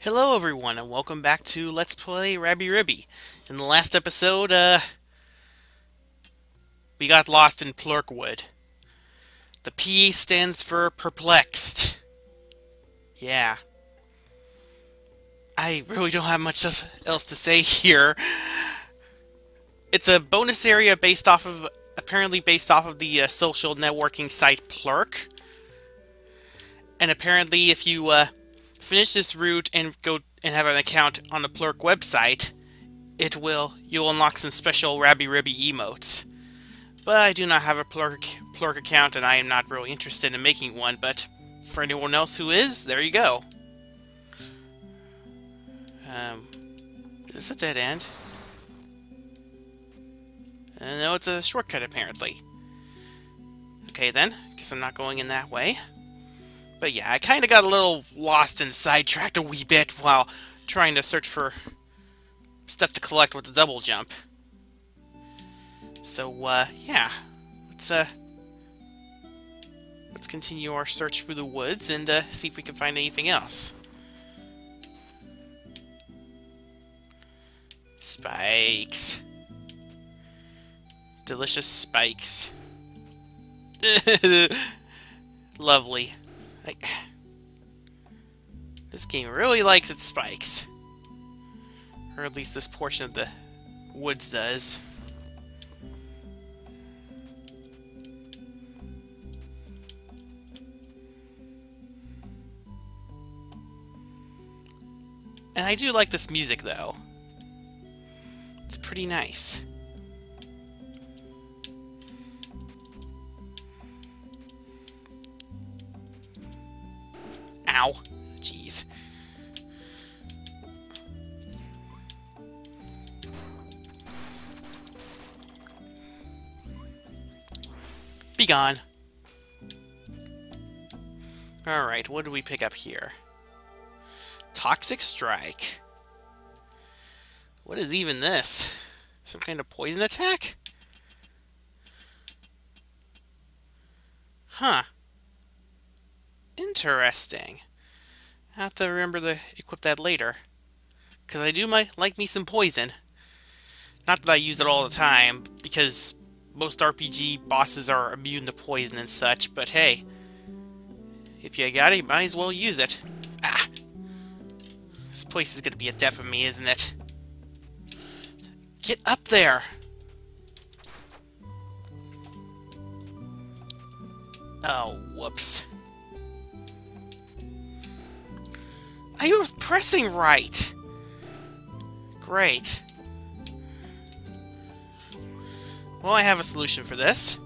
Hello everyone and welcome back to Let's Play Rabi-Ribi. In the last episode, we got lost in Plurkwood. The P stands for perplexed. Yeah. I really don't have much else to say here. It's a bonus area apparently based off of the social networking site Plurk. And apparently if you, finish this route and go and have an account on the Plurk website, you'll unlock some special Rabi-Ribi emotes. But I do not have a Plurk account, and I am not really interested in making one, but for anyone else who is, there you go. Is this a dead end? No, it's a shortcut, apparently. Okay, then. Guess I'm not going in that way. But yeah, I kind of got a little lost and sidetracked a wee bit while trying to search for stuff to collect with the double jump. So, yeah. Let's continue our search through the woods and see if we can find anything else. Spikes. Delicious spikes. Lovely. This game really likes its spikes. Or at least this portion of the woods does. And I do like this music, though. It's pretty nice. Ow. Jeez. Be gone. Alright, what do we pick up here? Toxic Strike. What is even this? Some kind of poison attack? Huh. Interesting. I have to remember to equip that later. Because I do like me some poison. Not that I use it all the time, because most RPG bosses are immune to poison and such, but hey. If you got it, you might as well use it. Ah! This place is gonna be a death of me, isn't it? Get up there! Oh, whoops. I was pressing right! Great. Well, I have a solution for this.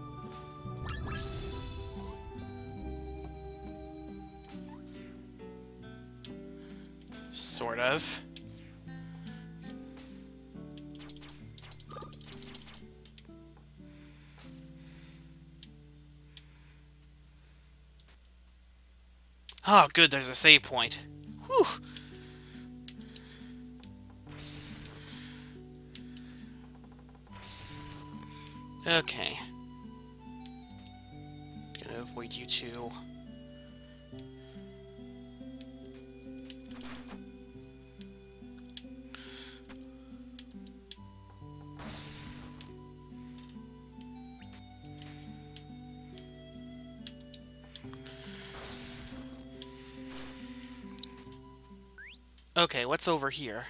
Sort of. Oh, good, there's a save point. Whew. Okay. Gonna avoid you two. Okay, what's over here?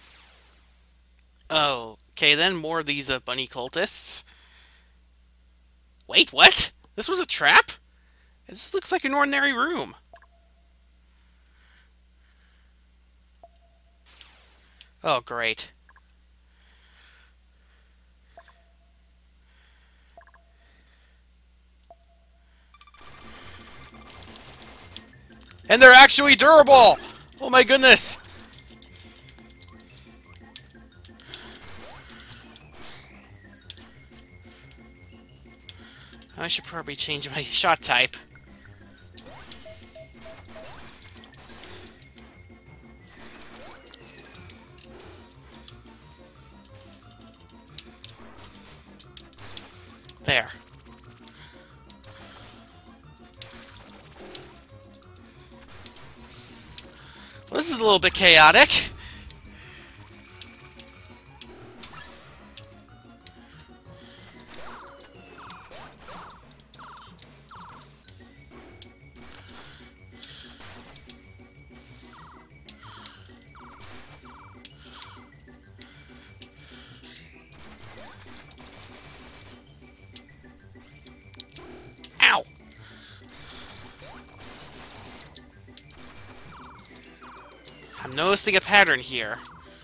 Oh, okay, then more of these bunny cultists. Wait, what? This was a trap? This looks like an ordinary room. Oh, great. And they're actually durable! Oh my goodness! I should probably change my shot type. There. This is is a little bit chaotic. Ow! I'm noticing a pattern here.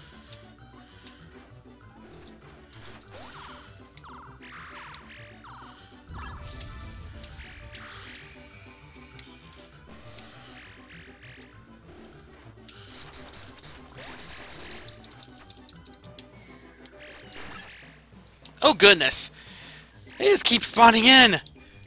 Oh goodness! They just keep spawning in!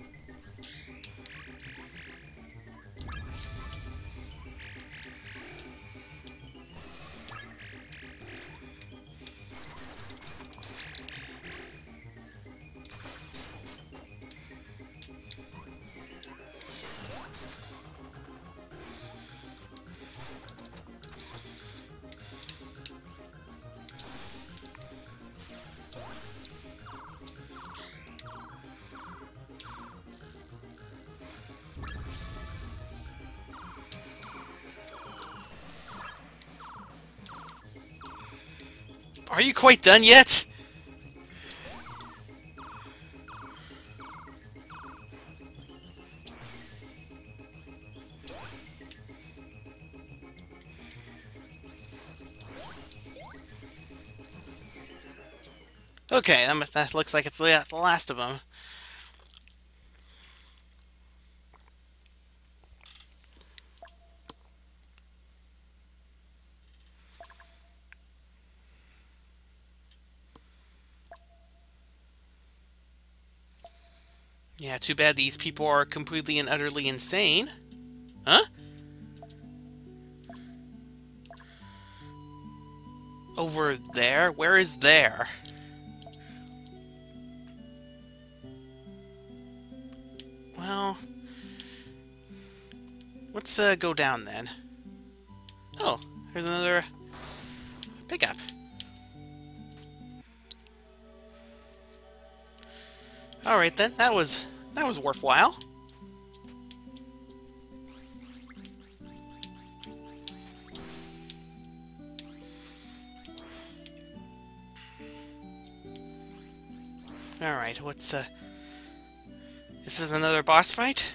Are you quite done yet? Okay, that looks like it's the last of them. Yeah, too bad these people are completely and utterly insane. Huh? Over there? Where is there? Well, let's go down then. Oh, there's another pickup. Alright then, that was worthwhile. Alright, what's this is another boss fight?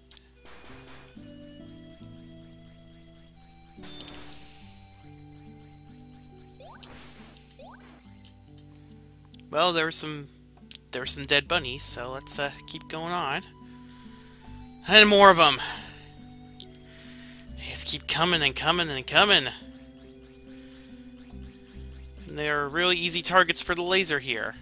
Well, there were some dead bunnies, so let's keep going on. And more of them. They just keep coming and coming and coming. And they're really easy targets for the laser here.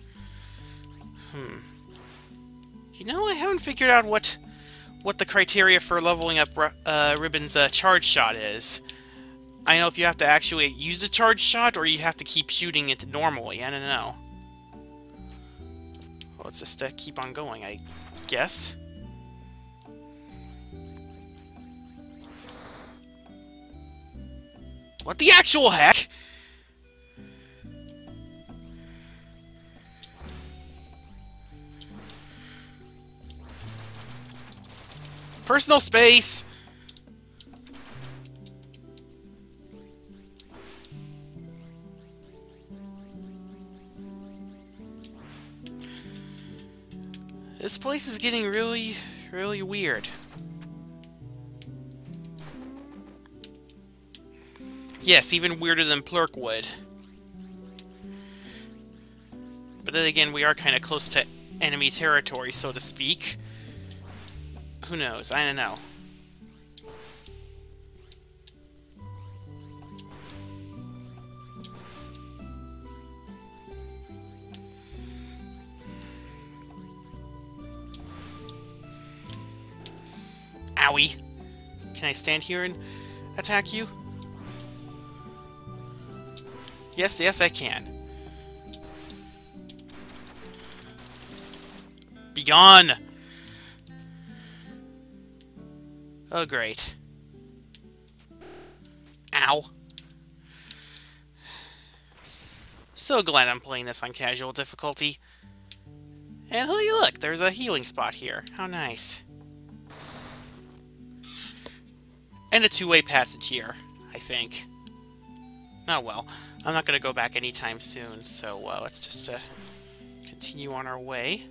You know, I haven't figured out what the criteria for leveling up Ribbon's charge shot is. I know if you have to actually use a charge shot or you have to keep shooting it normally. I don't know. Well, let's just keep on going, I guess. What the actual heck? Personal space! This place is getting really, really weird. Yes, even weirder than Plurkwood. But then again, we are kind of close to enemy territory, so to speak. Who knows? I don't know. Owie! Can I stand here and attack you? Yes, yes, I can. Be gone! Oh, great. Ow. Ow. So glad I'm playing this on casual difficulty. And look, there's a healing spot here. How nice. And a two-way passage here, I think. Oh well, I'm not going to go back anytime soon, so let's just continue on our way.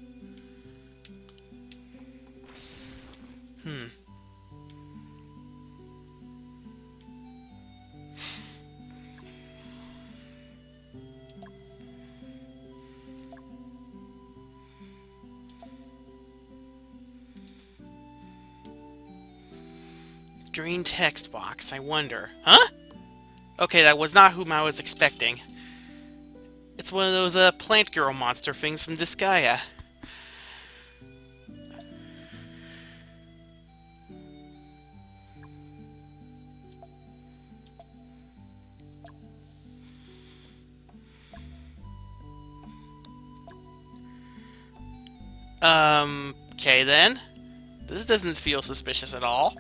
Green text box, I wonder. Huh? Okay, that was not whom I was expecting. It's one of those plant girl monster things from Disgaea. Okay then. This doesn't feel suspicious at all.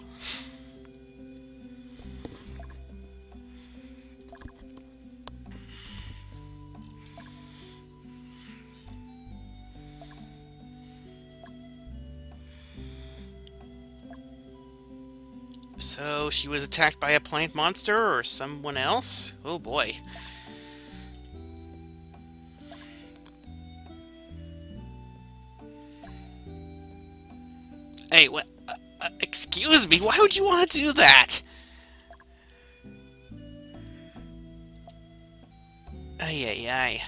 So, she was attacked by a plant monster or someone else? Oh boy. Hey, what? Excuse me, why would you want to do that? Ay, ay, ay.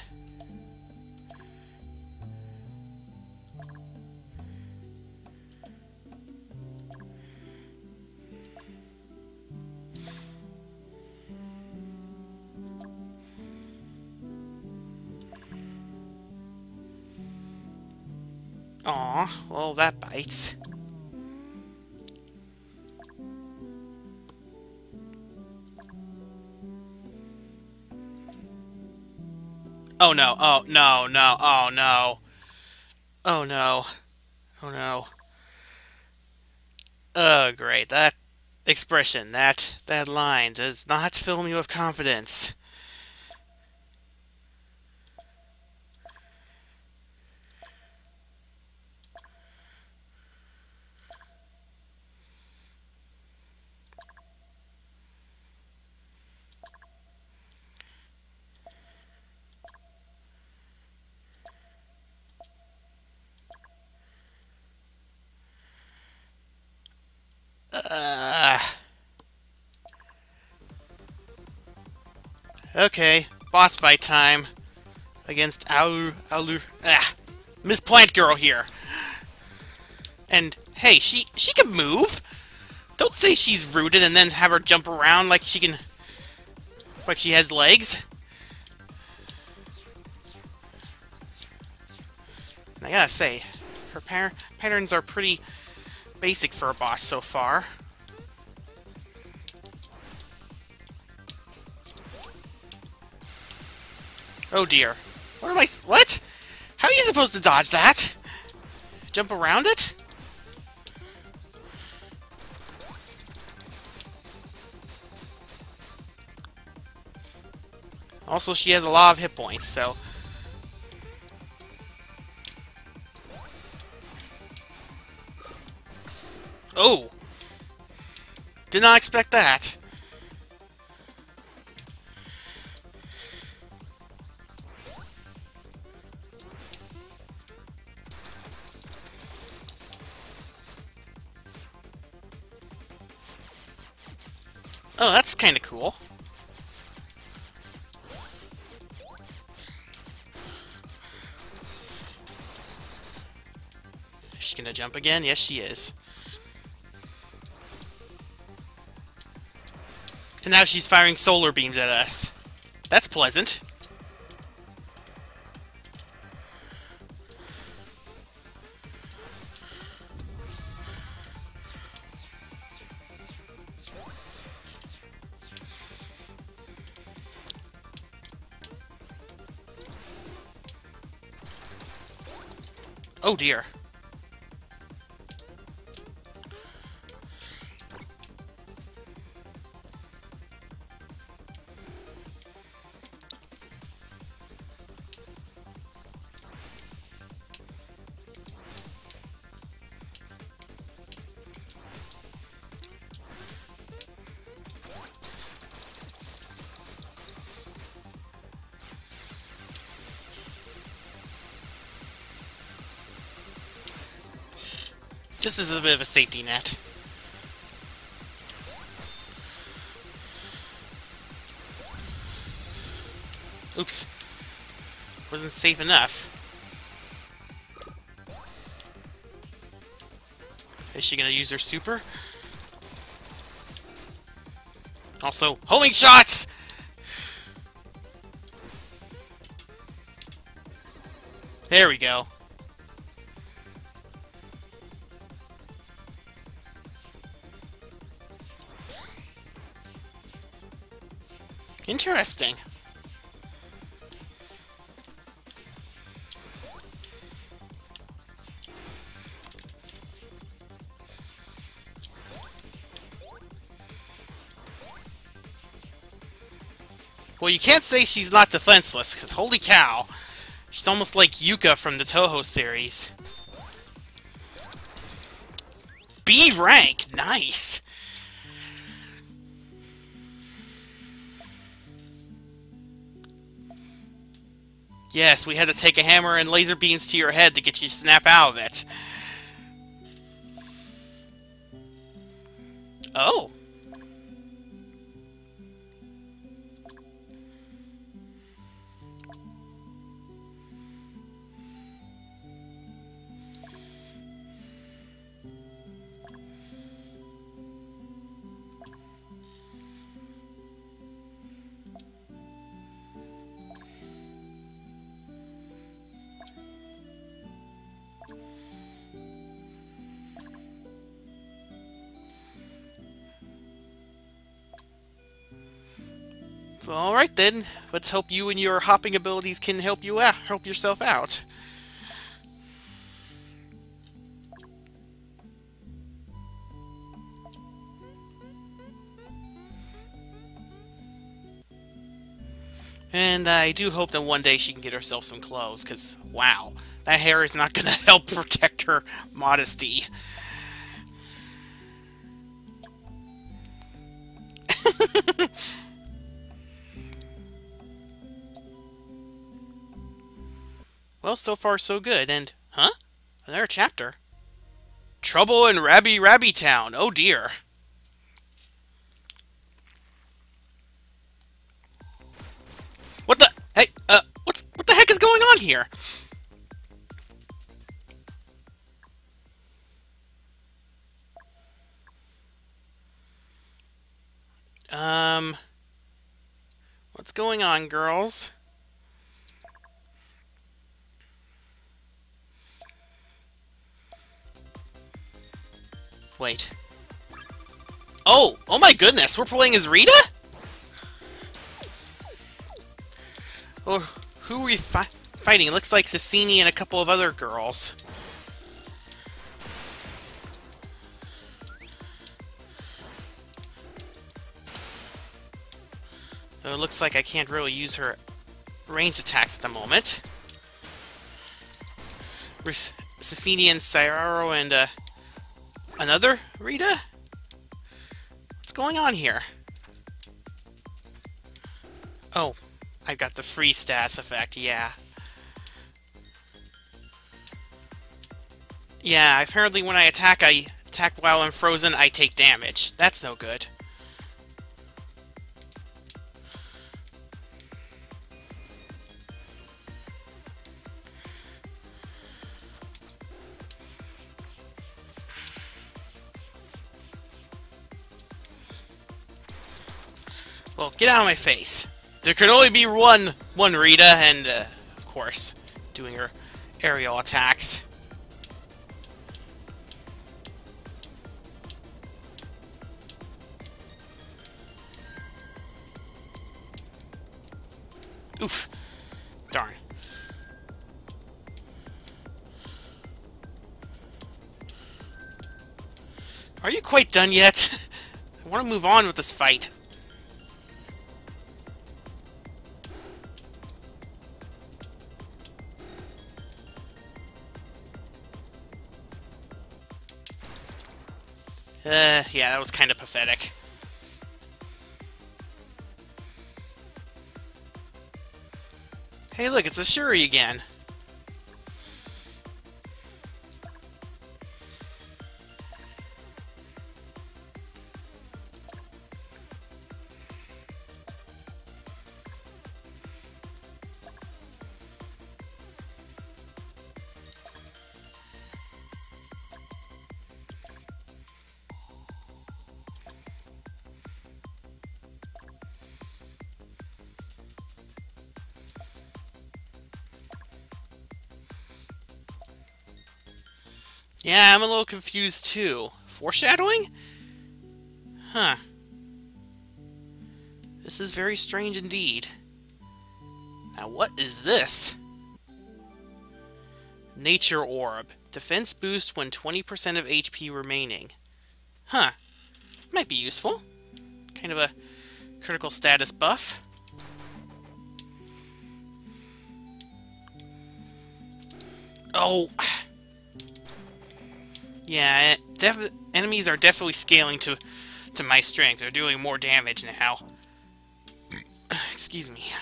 Aw, well, that bites. Oh no, oh no, no, oh no. Oh no. Oh no. Oh great, that expression, that line does not fill me with confidence. Okay, boss fight time. Against Miss Plant Girl here. And, hey, she can move! Don't say she's rooted and then have her jump around like she can... like she has legs. And I gotta say, her patterns are pretty basic for a boss so far. Oh dear. What? How are you supposed to dodge that? Jump around it? Also, she has a lot of hit points, so... Oh! Did not expect that. Oh, that's kind of cool. Is she gonna jump again? Yes, she is. And now she's firing solar beams at us. That's pleasant. Oh dear. Just as a bit of a safety net. Oops. Wasn't safe enough. Is she gonna use her super? Also, homing shots! There we go. Interesting. Well, you can't say she's not defenseless, because holy cow, she's almost like Yuka from the Toho series. B rank, nice! Yes, we had to take a hammer and laser beams to your head to get you to snap out of it. Oh. Alright then, let's hope you and your hopping abilities can help you out, help yourself out. And I do hope that one day she can get herself some clothes, because, wow, that hair is not going to help protect her modesty. Well, so far so good, and... Huh? Another chapter. Trouble in Rabi-Ribi Town. Oh dear. What the... Hey, what the heck is going on here? What's going on, girls? Wait. Oh my goodness, we're playing as Rita? Oh, who are we fighting? It looks like Cecini and a couple of other girls. Though it looks like I can't really use her ranged attacks at the moment. Cecini and Sairaro and, another Rita? What's going on here? Oh, I've got the free stats effect, yeah. Yeah, apparently when I attack while I'm frozen, I take damage. That's no good. Well, get out of my face. There can only be one Rita, and, of course, doing her aerial attacks. Oof. Darn. Are you quite done yet? I want to move on with this fight. Yeah, that was kind of pathetic. Hey, look, it's a Shuri again. Yeah, I'm a little confused too. Foreshadowing? Huh. This is very strange indeed. Now what is this? Nature Orb. Defense boost when 20% of HP remaining. Huh. Might be useful. Kind of a critical status buff. Oh! Yeah, enemies are definitely scaling to my strength. They're doing more damage now. Excuse me.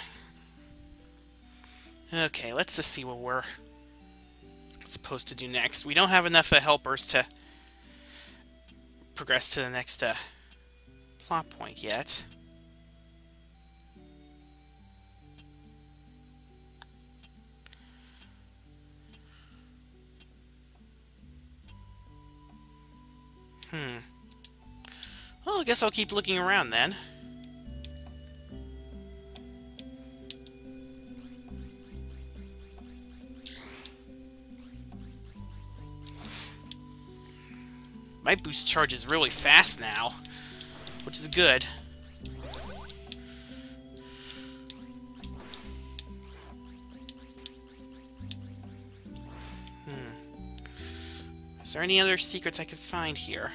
Okay, let's just see what we're supposed to do next. We don't have enough helpers to progress to the next plot point yet. Well, I guess I'll keep looking around then. My boost charges really fast now, which is good. Is there any other secrets I could find here?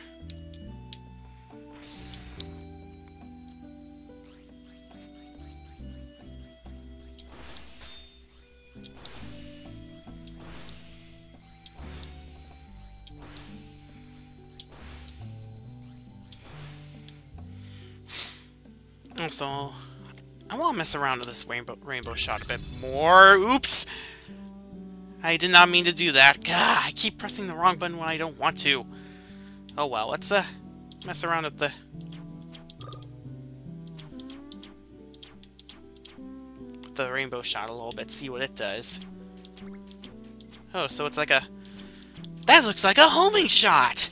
Also, I want to mess around with this rainbow shot a bit more. Oops! I did not mean to do that. Gah, I keep pressing the wrong button when I don't want to. Oh well, let's mess around with the rainbow shot a little bit, see what it does. Oh, so it's like a... That looks like a homing shot!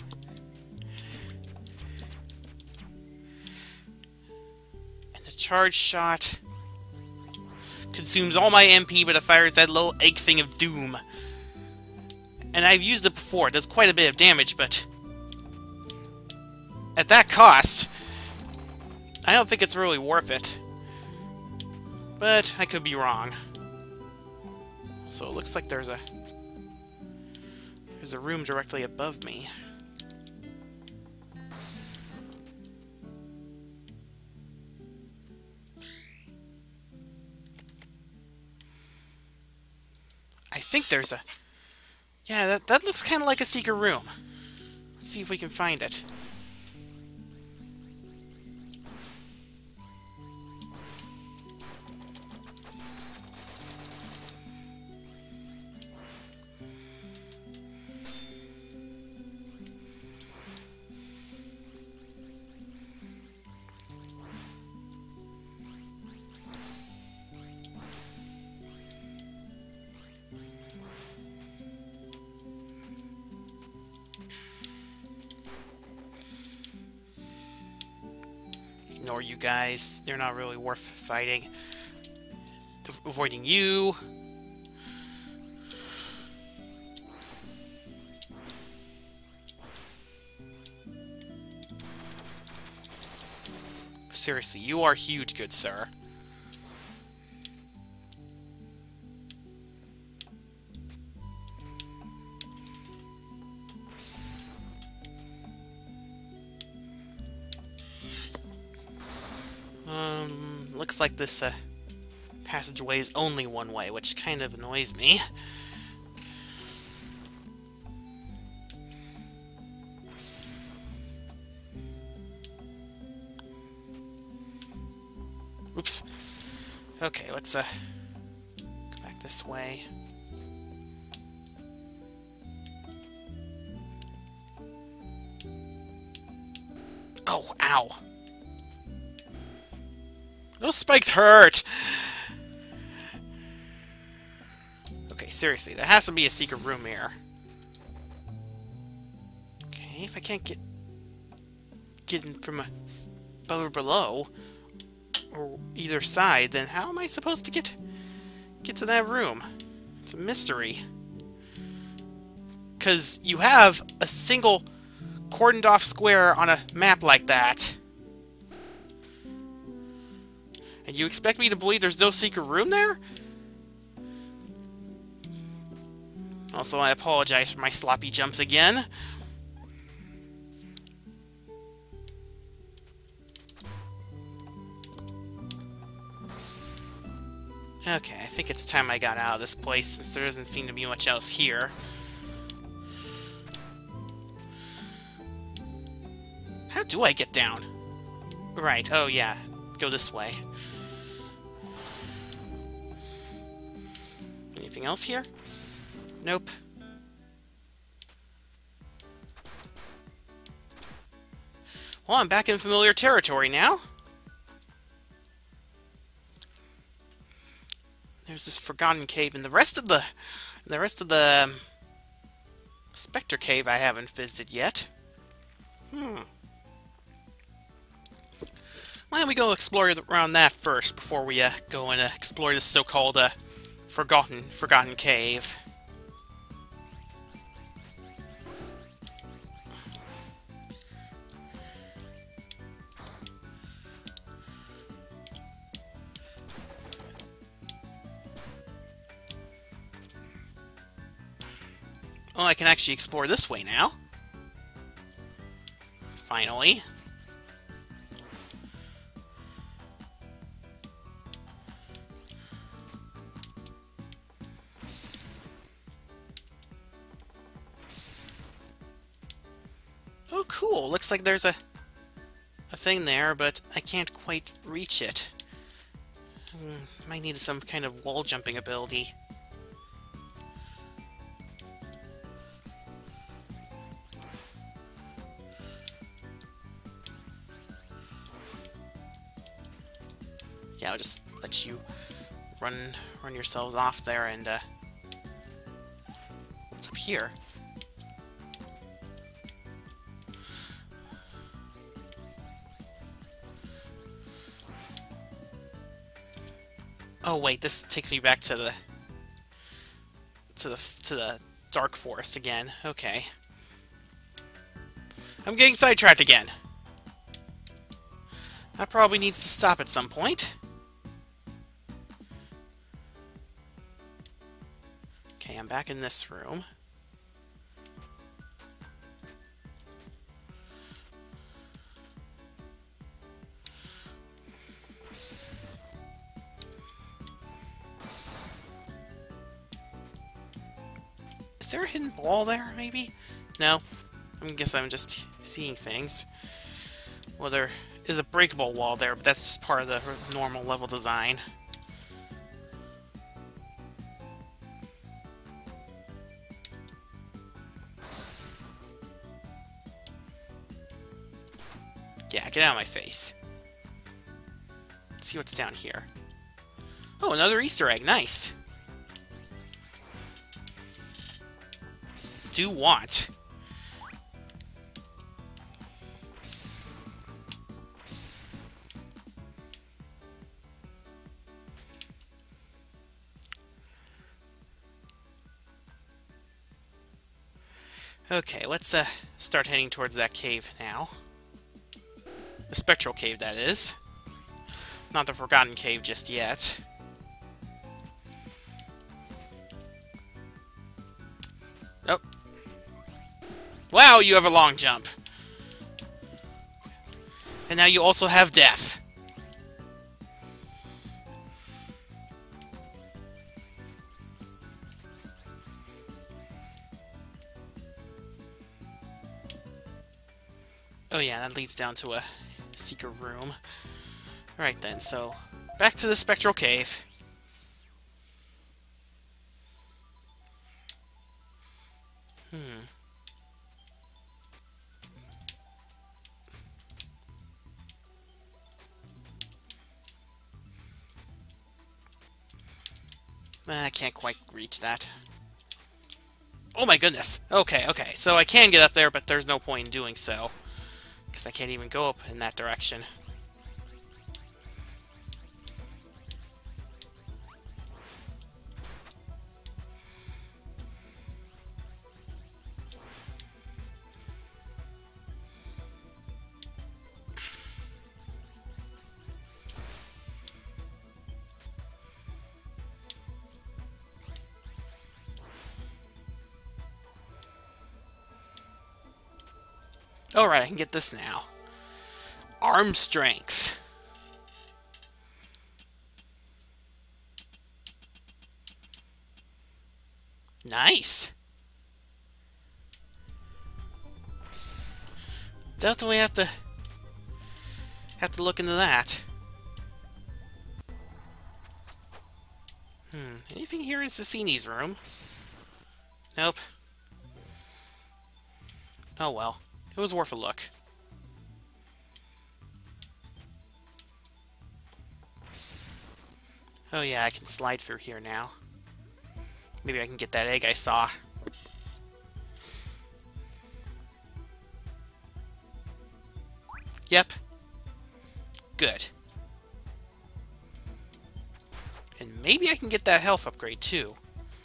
And the charge shot consumes all my MP, but it fires that little egg thing of doom. And I've used it before. It does quite a bit of damage, but at that cost, I don't think it's really worth it. But I could be wrong. So it looks like there's a room directly above me. I think there's a... Yeah, that looks kind of like a secret room. Let's see if we can find it. Ignore you guys. They're not really worth fighting. Avoiding you. Seriously, you are huge, good sir. Looks like this passageway is only one way, which kind of annoys me. Oops. Okay, let's go back this way. Oh, ow. Those spikes hurt! Okay, seriously, there has to be a secret room here. Okay, if I can't get in from above or below, or either side, then how am I supposed to get to that room? It's a mystery. because you have a single cordoned off square on a map like that. And you expect me to believe there's no secret room there? Also, I apologize for my sloppy jumps again. Okay, I think it's time I got out of this place, since there doesn't seem to be much else here. How do I get down? Right, oh yeah, go this way. Anything else here? Nope. Well, I'm back in familiar territory now. There's this forgotten cave, and the rest of the Spectre Cave I haven't visited yet. Why don't we go explore around that first before we go and explore this so-called forgotten cave. Well, I can actually explore this way now. Finally. Oh, cool. Looks like there's a thing there, but I can't quite reach it. Might need some kind of wall jumping ability. Yeah, I'll just let you run yourselves off there, and what's up here? Oh wait, this takes me back to the Dark Forest again. Okay. I'm getting sidetracked again. That probably needs to stop at some point. Okay, I'm back in this room. Is there a hidden wall there, maybe? No. I guess I'm just seeing things. Well, there is a breakable wall there, but that's just part of the normal level design. Yeah, get out of my face. Let's see what's down here. Oh, another Easter egg. Nice. Do want. Okay, let's start heading towards that cave now. The spectral cave, that is. Not the forgotten cave just yet. Oh. Wow, you have a long jump. And now you also have death. Oh yeah, that leads down to a secret room. Alright then, so back to the spectral cave. I can't quite reach that. Oh my goodness! Okay, okay, so I can get up there, but there's no point in doing so. Because I can't even go up in that direction. Alright, I can get this now. Arm strength. Nice. Definitely have to look into that. Anything here in Cicini's room? Nope. Oh well. It was worth a look. Oh yeah, I can slide through here now. Maybe I can get that egg I saw. Yep. Good. And maybe I can get that health upgrade too.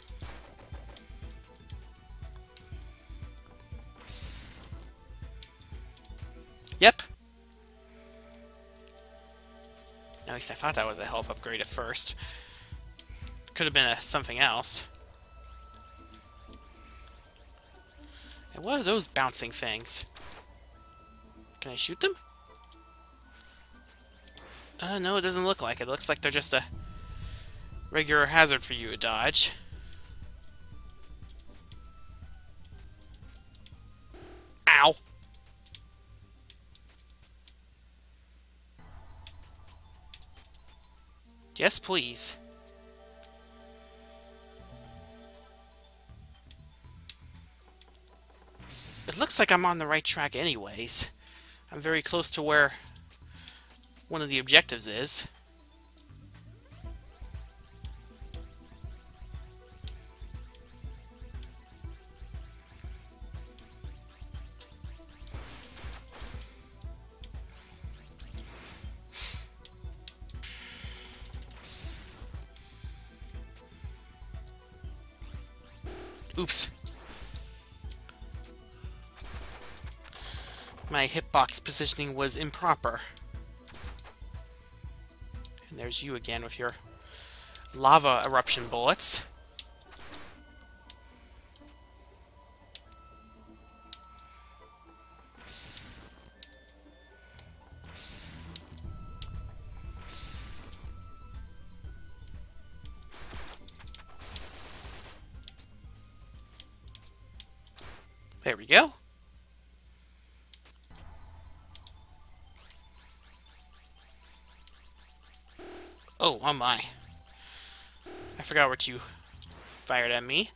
Yep. At least I thought that was a health upgrade at first. Could have been something else. And what are those bouncing things? Can I shoot them? No, it doesn't look like it. It looks like they're just a regular hazard for you to dodge. Ow! Yes, please. It looks like I'm on the right track anyways. I'm very close to where one of the objectives is. Oops. My hitbox positioning was improper. And there's you again with your lava eruption bullets. There we go. Oh my. I forgot what you fired at me.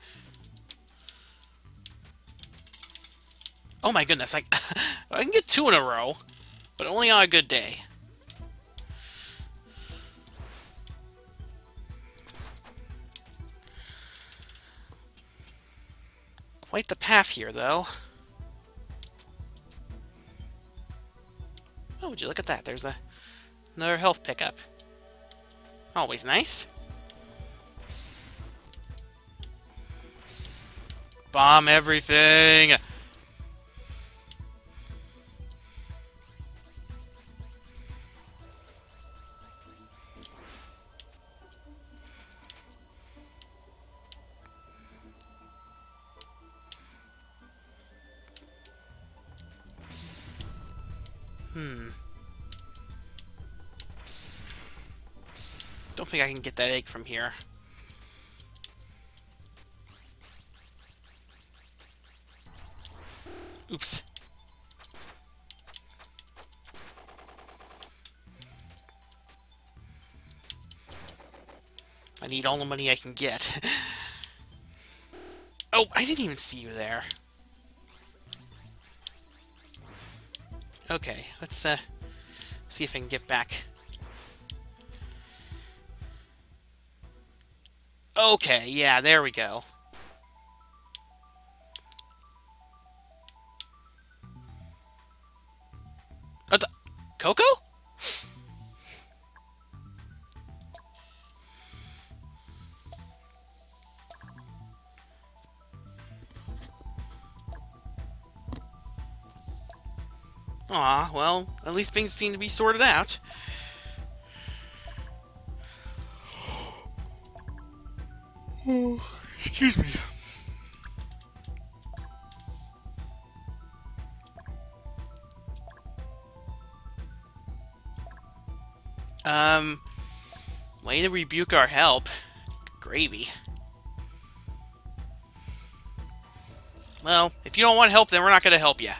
Oh my goodness, I can get 2 in a row, but only on a good day. Quite the path here, though. Oh, would you look at that? There's another health pickup. Always nice. Bomb everything! Don't think I can get that egg from here. Oops. I need all the money I can get. Oh, I didn't even see you there. Okay, let's see if I can get back. Okay, yeah, there we go. Coco? Aw, well, at least things seem to be sorted out. Oh, excuse me. Way to rebuke our help. Gravy. Well, if you don't want help, then we're not going to help you.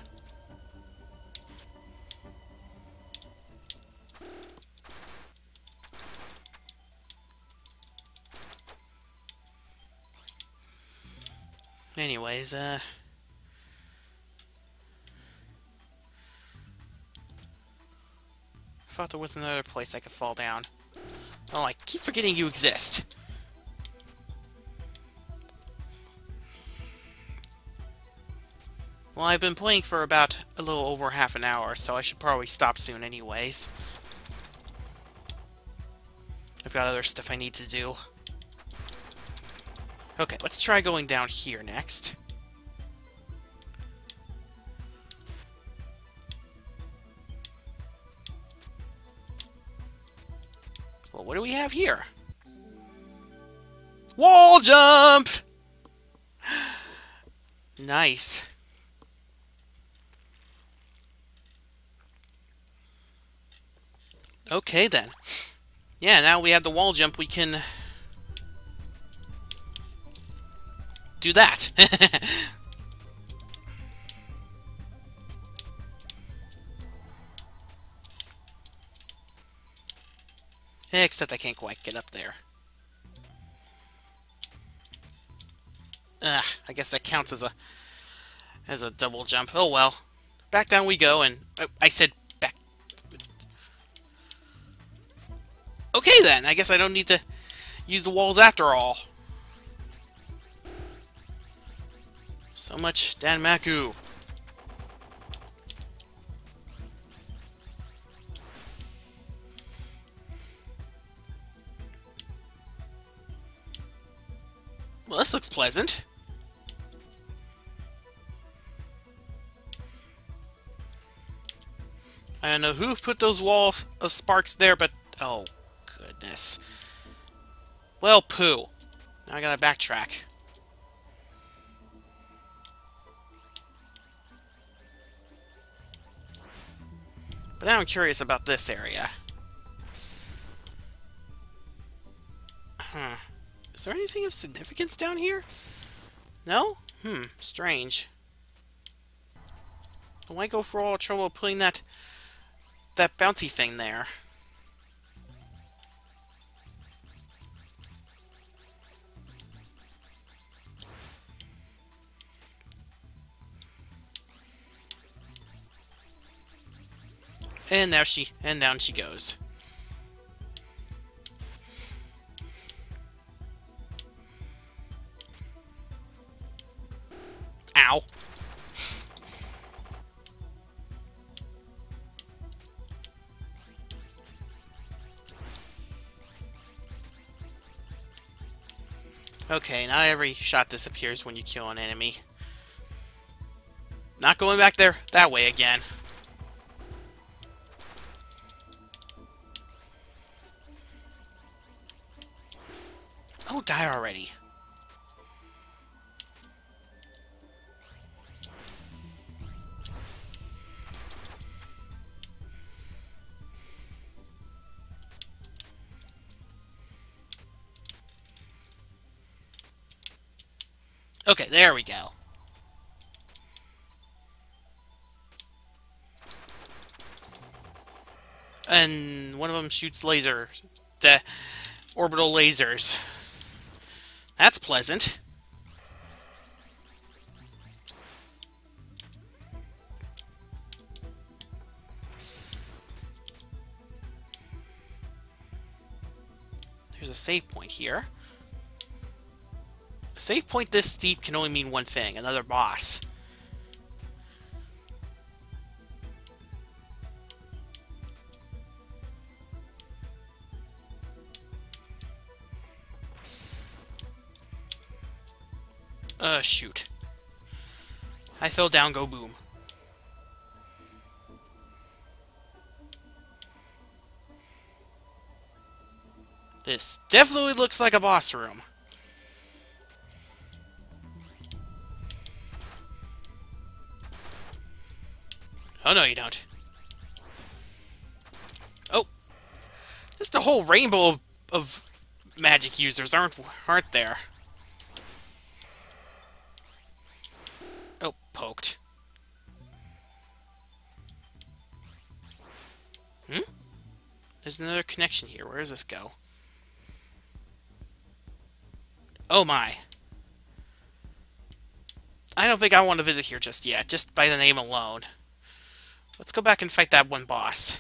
Anyways, I thought there was another place I could fall down. Oh, I keep forgetting you exist. Well, I've been playing for about a little over half an hour, so I should probably stop soon anyways. I've got other stuff I need to do. Okay, let's try going down here next. Well, what do we have here? Wall jump! Nice. Okay, then. Yeah, now we have the wall jump, we can do that. Except I can't quite get up there. I guess that counts as a double jump. Oh well. Back down we go, and I said back. Okay then, I guess I don't need to use the walls after all. So much Danmaku. Well, this looks pleasant. I don't know who put those walls of sparks there, but oh, goodness. Well, poo. Now I gotta backtrack. But now I'm curious about this area. Huh. Is there anything of significance down here? No? Strange. Why go for all the trouble of putting that bouncy thing there? And down she goes. Ow. Okay, not every shot disappears when you kill an enemy. Not going back there that way again. Oh, die already. Okay, there we go. And one of them shoots orbital lasers. That's pleasant. There's a save point here. A save point this steep can only mean one thing, another boss. Shoot. I fell down, go boom. This definitely looks like a boss room. Oh, no, you don't. Oh. Just a whole rainbow of of magic users, aren't there? Oh, poked. Hmm? There's another connection here. Where does this go? Oh my. I don't think I want to visit here just yet, just by the name alone. Let's go back and fight that one boss.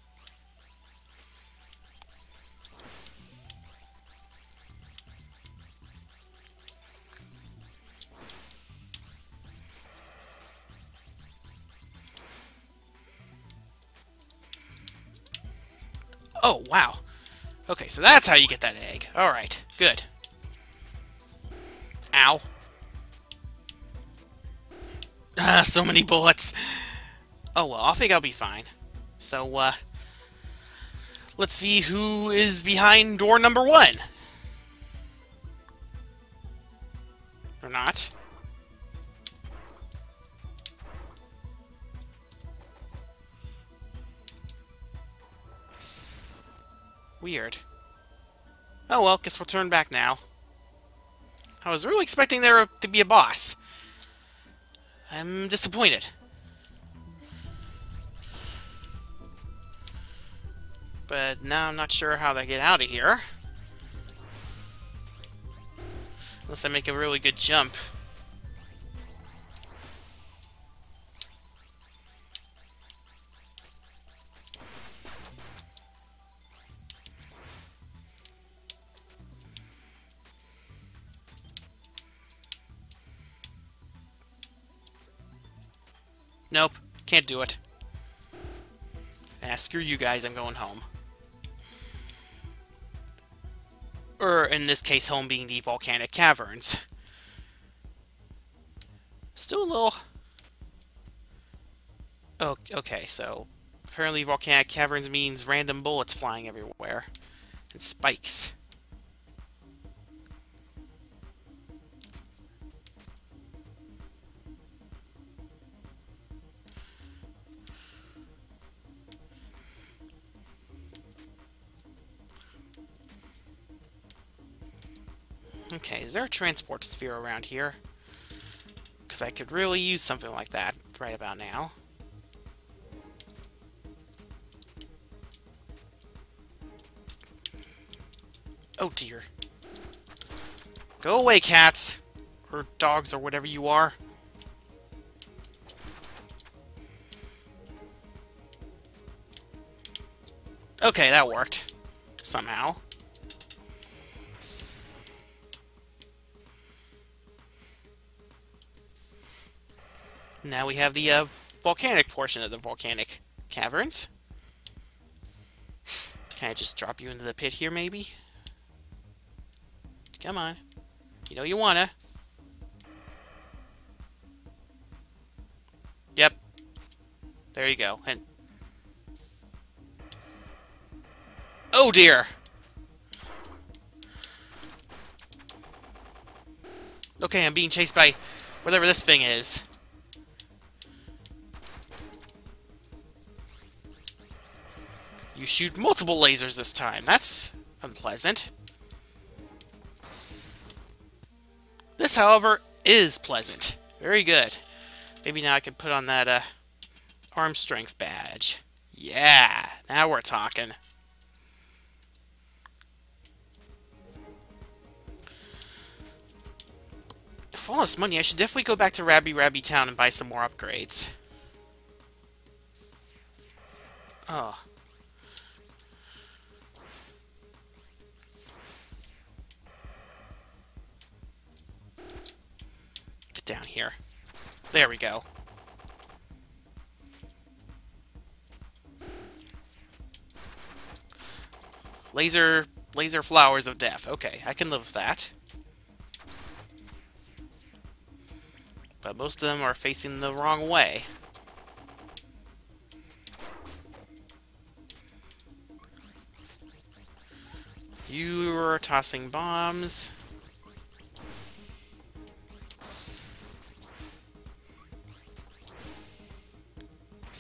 Oh, wow. Okay, so that's how you get that egg. Alright, good. Ow. Ah, so many bullets. Oh, well, I think I'll be fine. So, let's see who is behind door number 1. Or not. Weird. Oh well, guess we'll turn back now. I was really expecting there to be a boss. I'm disappointed. But now I'm not sure how to get out of here. Unless I make a really good jump. Nope, can't do it. Ah, screw you guys, I'm going home. Or, in this case, home being the volcanic caverns. Still a little... Oh, okay, so... Apparently volcanic caverns means random bullets flying everywhere. And spikes. Okay, is there a transport sphere around here? Because I could really use something like that right about now. Oh dear. Go away, cats! Or dogs, or whatever you are. Okay, that worked. Somehow. Now we have the volcanic portion of the volcanic caverns. Can I just drop you into the pit here, maybe? Come on. You know you wanna. Yep. There you go. And oh dear! Okay, I'm being chased by whatever this thing is. You shoot multiple lasers this time. That's unpleasant. This, however, is pleasant. Very good. Maybe now I can put on that arm strength badge. Yeah, now we're talking. For all this money, I should definitely go back to Rabi-Ribi Town and buy some more upgrades. Oh. Get down here. There we go. Laser flowers of death. Okay, I can live with that. But most of them are facing the wrong way. You are tossing bombs.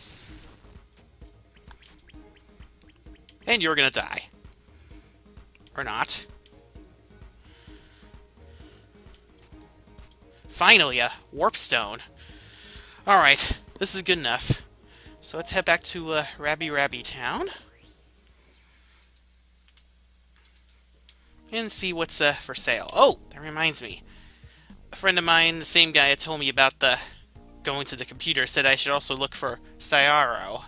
And you're gonna die. Or not. Finally, a warp stone. Alright, this is good enough. So let's head back to Rabi-Ribi town. And see what's for sale. Oh, that reminds me. A friend of mine, the same guy that told me about the going to the computer, said I should also look for Sayaro.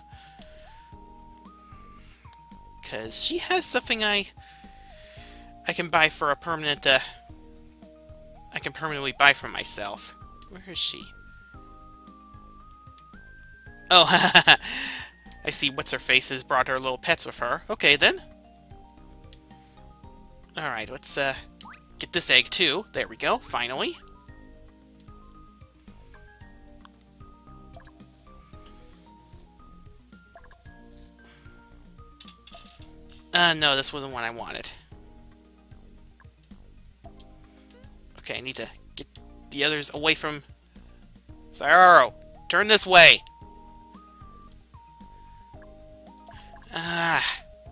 Because she has something I can buy for a permanent, I can permanently buy for myself. Where is she? Oh, I see what's-her-face has brought her little pets with her. Okay, then. Alright, let's, get this egg, too. There we go, finally. No, this wasn't what I wanted. Okay, I need to get the others away from... Sayaro, turn this way! Ah...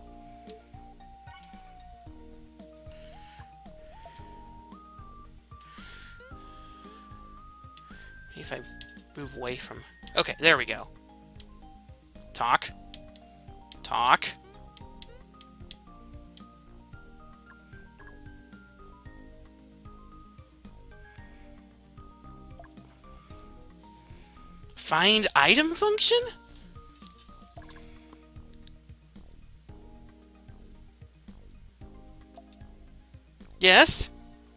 If I move away from... Okay, there we go. Talk. Talk. Find item function? Yes?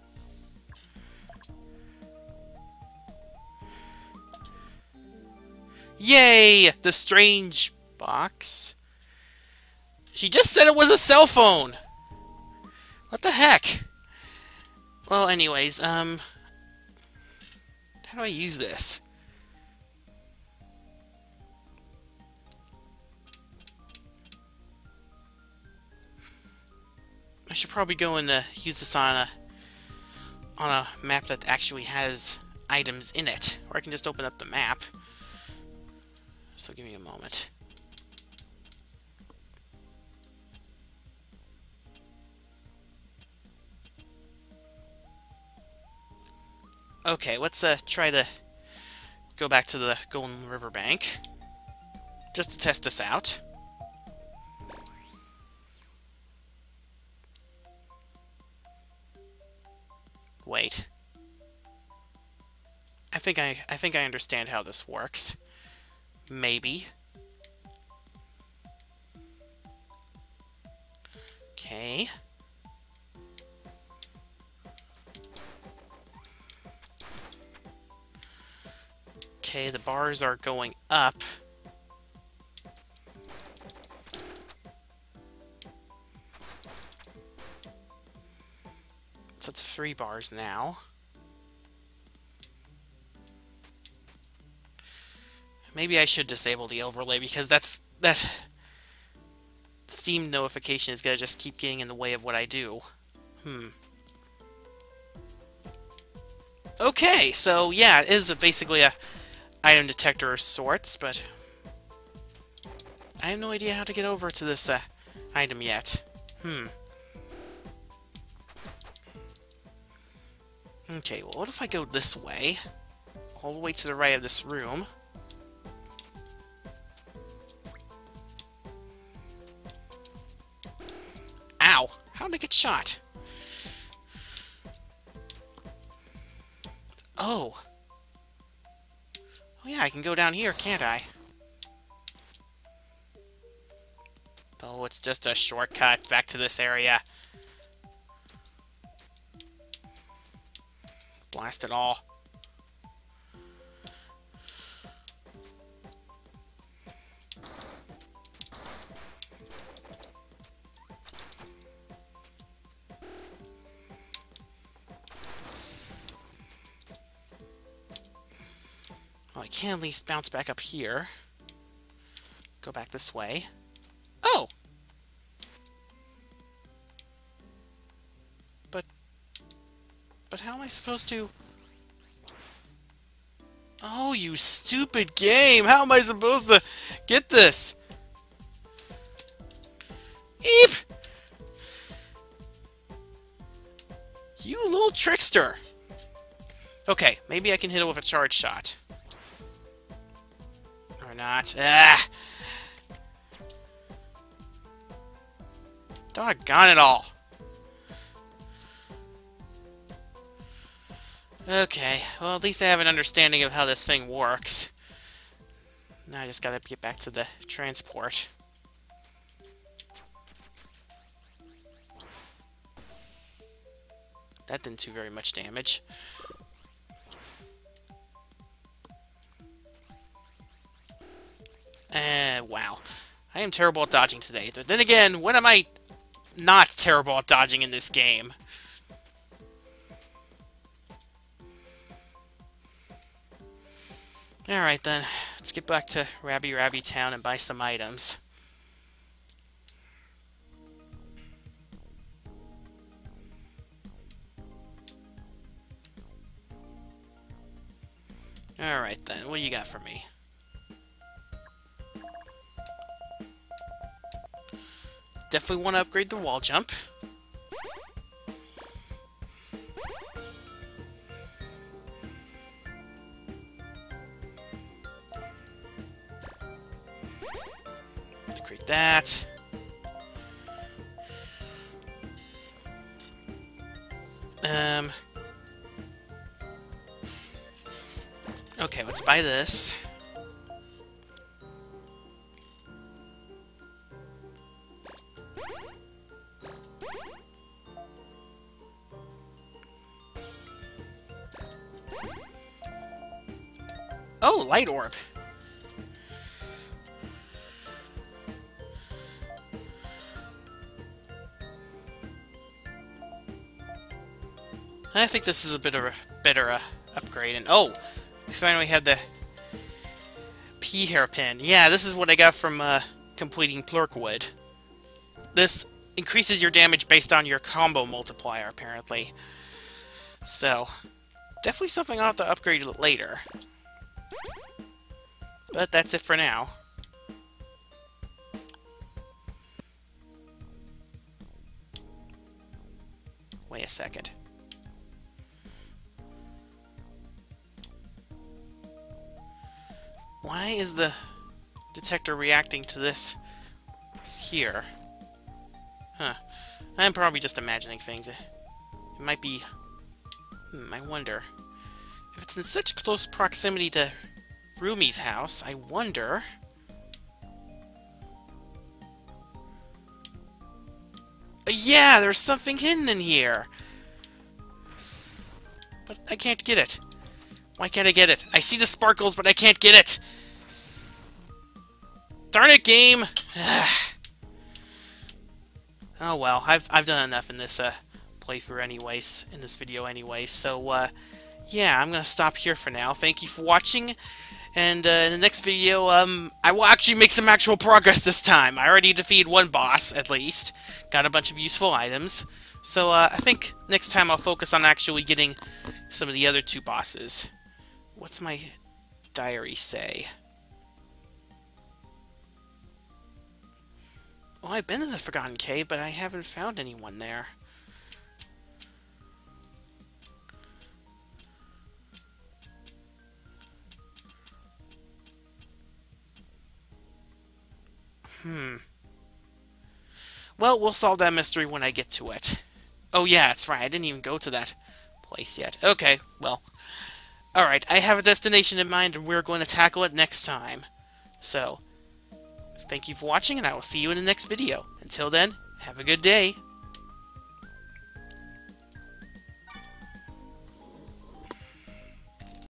Yay! The strange box. She just said it was a cell phone! What the heck? Well, anyways, how do I use this? I should probably go and use this on a map that actually has items in it. Or I can just open up the map. So give me a moment. Okay, let's try to go back to the Golden River Bank. Just to test this out. Wait. I think I understand how this works. Maybe. Okay. Okay, the bars are going up. It's up to 3 bars now. Maybe I should disable the overlay because that Steam notification is gonna just keep getting in the way of what I do. Okay, so yeah, it is basically a item detector of sorts, but I have no idea how to get over to this item yet. Okay, well, what if I go this way? All the way to the right of this room. Ow! How did I get shot? Oh! Oh yeah, I can go down here, can't I? Oh, it's just a shortcut back to this area. Blast it all. Well, I can at least bounce back up here. Go back this way. Oh! But how am I supposed to... Oh, you stupid game! How am I supposed to get this? Eep! You little trickster! Okay, maybe I can hit it with a charge shot. Or not. Ah! Doggone it all! Okay, well at least I have an understanding of how this thing works. Now I just gotta get back to the transport. That didn't do very much damage. Wow. I am terrible at dodging today. But then again, when am I not terrible at dodging in this game? Alright then, let's get back to Rabi-Ribi Town and buy some items. Alright then, what do you got for me? Definitely want to upgrade the wall jump. Upgrade that. Okay, let's buy this. Oh, light orb. I think this is a bit of a better upgrade. And oh, we finally have the P hairpin. Yeah, this is what I got from completing Plurkwood. This increases your damage based on your combo multiplier, apparently. So, definitely something I'll have to upgrade later. But that's it for now. Wait a second. Why is the detector reacting to this here? Huh. I'm probably just imagining things. It might be... I wonder. If it's in such close proximity to Rumi's house, I wonder... Yeah, there's something hidden in here! But I can't get it. Why can't I get it? I see the sparkles, but I can't get it! Darn it, game! Oh well, I've done enough in this playthrough anyways, in this video anyways, so yeah, I'm gonna stop here for now. Thank you for watching, and in the next video, I will actually make some actual progress this time. I already defeated one boss, at least. Got a bunch of useful items. So, I think next time I'll focus on actually getting some of the other two bosses. What's my diary say? Well, I've been to the Forgotten Cave, but I haven't found anyone there. Well, we'll solve that mystery when I get to it. Oh yeah, that's right, I didn't even go to that place yet. Okay, well. Alright, I have a destination in mind, and we're going to tackle it next time. So, thank you for watching, and I will see you in the next video. Until then, have a good day.